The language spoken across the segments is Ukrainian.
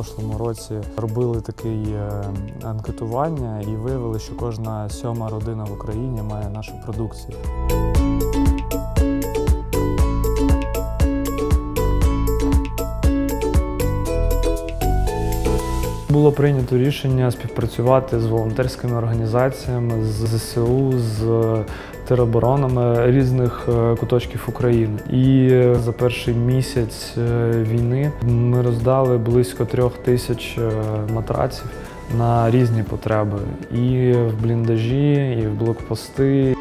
прошлому році робили таке анкетування і виявили, що кожна 7-ма родина в Україні має нашу продукцію. Було прийнято рішення співпрацювати з волонтерськими організаціями, з ЗСУ, з тероборонами різних куточків України. І за перший місяць війни ми роздали близько 3000 матраців на різні потреби. І в бліндажі, і в блокпости.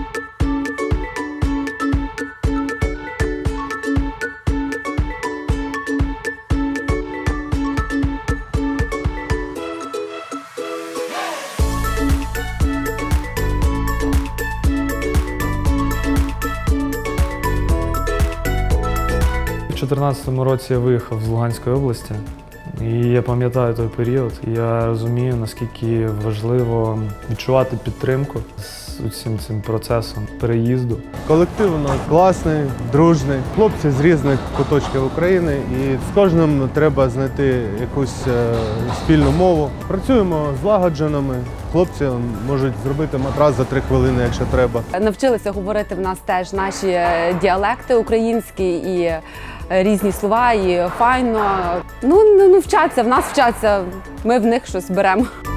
У 2014 році я виїхав з Луганської області, і я пам'ятаю той період. Я розумію, наскільки важливо відчувати підтримку з усім цим процесом переїзду. Колектив у нас класний, дружний, хлопці з різних куточків України, і з кожним треба знайти якусь спільну мову. Працюємо злагодженими. Хлопці можуть зробити матрас за 3 хвилини, якщо треба. Навчилися говорити в нас теж наші діалекти українські і різні слова, і файно. Ну, вчаться, в нас вчаться, ми в них щось беремо.